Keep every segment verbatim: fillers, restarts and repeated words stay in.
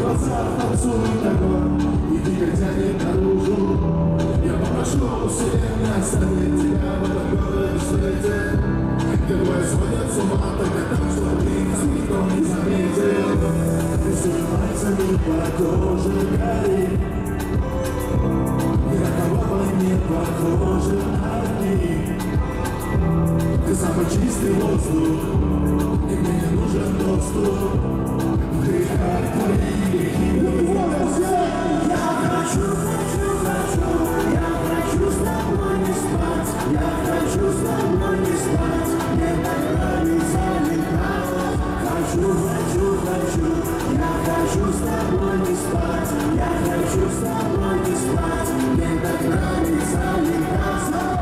глазах танцует огонь, и двигатель тянет наружу. Я попрошу у вселенной оставить тебя в этом городе свете, где двое сходят с ума только так, что нас никто не заметил. Рисуя пальцами по коже горит, ни на кого не похожи одни. Ты самый чистый воздух, и мне не нужен доступ. Вдыхай твои грехи. Я хочу, хочу, хочу, я хочу с тобой не спать. Я хочу с тобой не спать, мне так нравится летать. Хочу, хочу, хочу, я хочу с тобой не спать. Я хочу с тобой не спать, мне так нравится летать.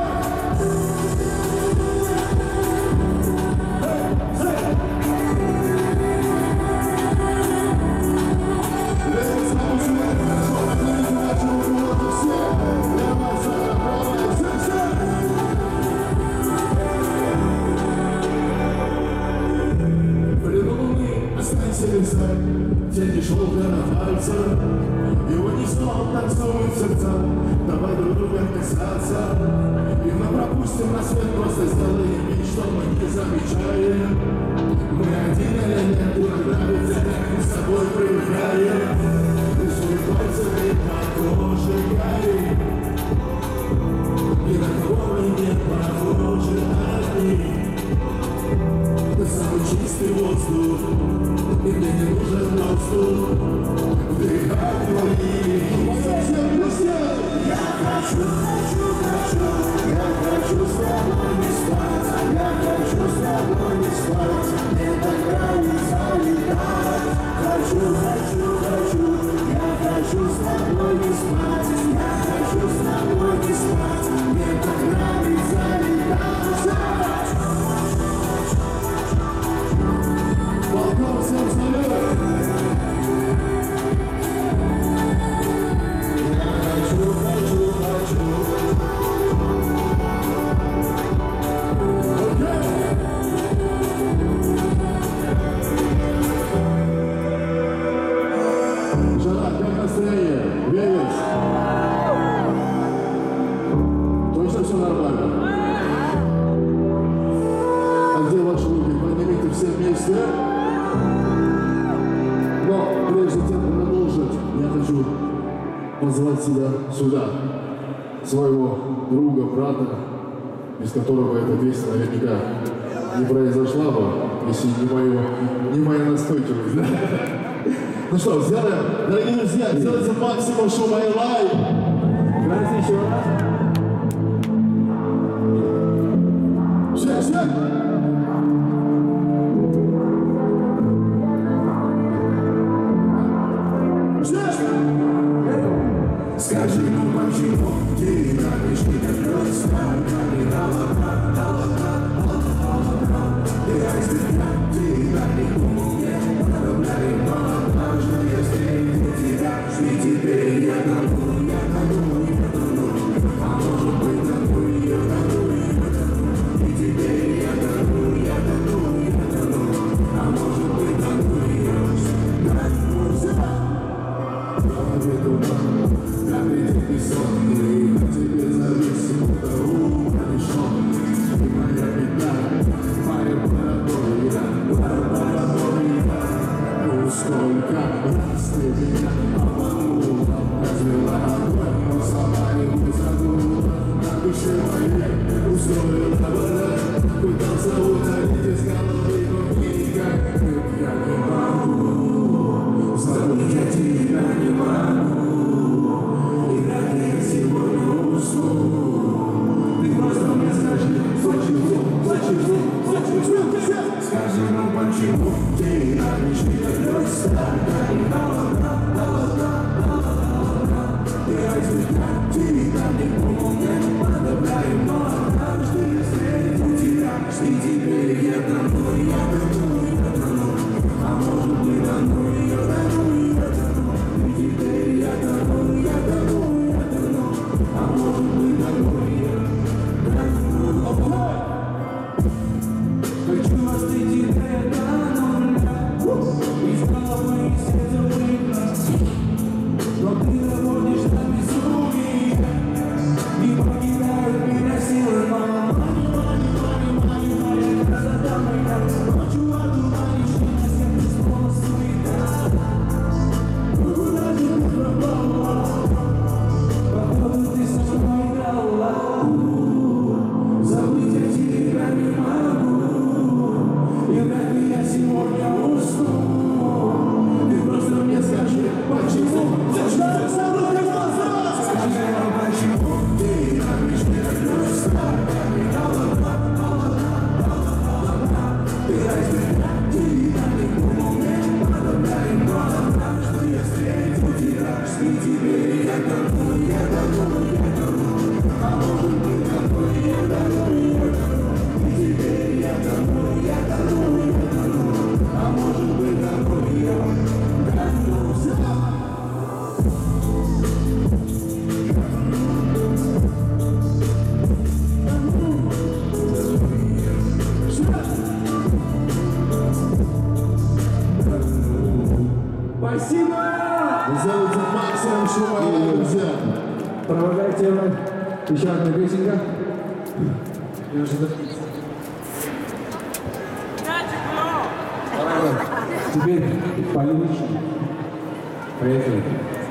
Тени шелка на пальцах, его не сон танцует сердца. Давай друг друга касаться, и мы пропустим на свет, просто сделаем вид, что мы не замечаем. Мы один элемент, нам нравится, как мы с собой привыкаем. Рисуем пальцами по коже горит, ни на кого мы не похожи одни. Ты самый чистый воздух, и мне не нужен доступ. Вдыхай твои. Я хочу, хочу, хочу, я хочу с тобой не спать. Я хочу с тобой не спать, мне так нравится летать. Хочу, хочу, хочу, я хочу с тобой не спать. Я хочу с тобой не спать, мне так нравится летать. Балкон всем салют! Я хочу, хочу, хочу. Жара, как настроение? Веришь? Точно все нормально? А где ваши руки? Поднимите все вместе. Но прежде чем продолжить, я хочу позвать себя сюда, своего друга, брата, без которого эта песня наверняка не произошла бы, если не, мою, не моя настойчивость. Да? Ну что, сделаем, дорогие друзья, сделайте максимум шума и лайк. Давайте еще раз. Шаг, шаг. Скажи, ну почему ты нравишься так просто? Не дала, дала, дала, дала. Ты айсберг, ты далеко мне. Направляй, но однажды я встретил тебя. И теперь я тону, я тону, я тону. А может быть тону, я тону, я тону. И теперь я тону, я тону, я тону. А может быть тону, я тону. Я видел бессонный, на тебе зависим утру порешенный. И моя беда, моя паранойя, паранойя. Ну сколько раз ты меня обманула, развела огонь, но сама не забыла. На душе моей устроил кабарет, пытался удалить из головы, но никак я не могу. Забыть я тебя не могу. Сегодня усну. Ты просто мне скажи, почему, почему, почему. Скажи, ну почему ты нравишься так просто? Спасибо! Зовут Максим Шумайло, друзья. Провожайте еще одна песенка. Теперь полемично. Поехали.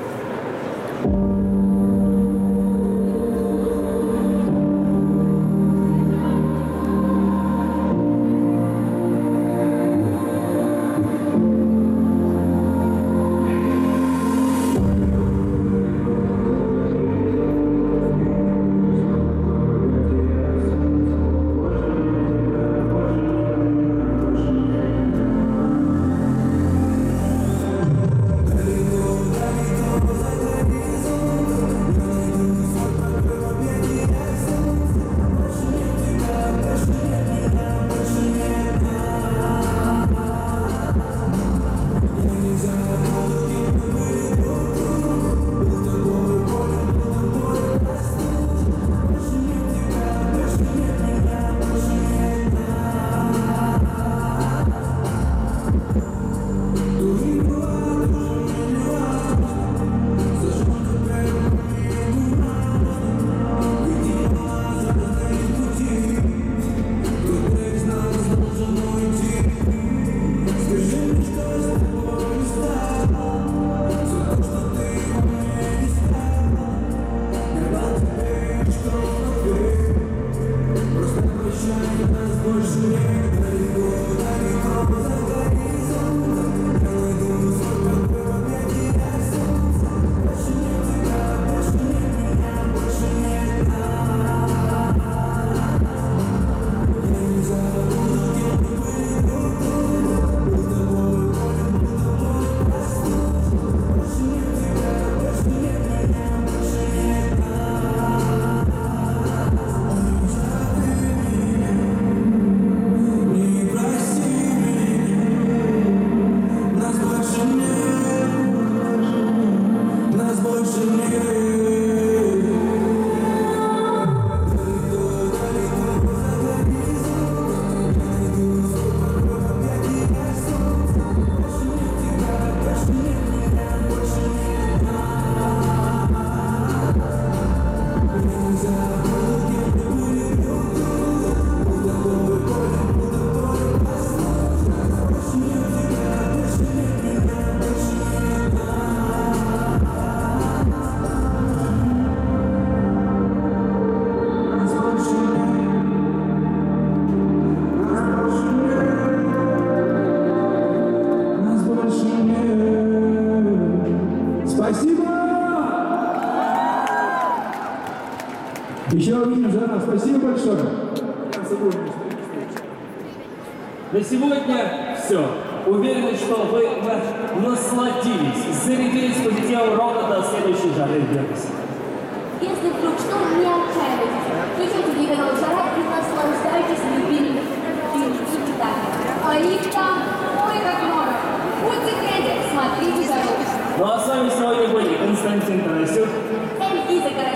Еще увидим, Жара. Спасибо большое. На сегодня все. Уверены, что вы насладились, зарядились позитивом ровно до следующей жары в Вегасе. Если вдруг что, не отчаивайтесь. Включите телеканал «Жара» и наслаждайтесь любимыми фильмами. А их там, ой, как много. Будьте трезвы, смотрите «Жару». Ну а с вами сегодня были Константин Тарасюк, Эльвиза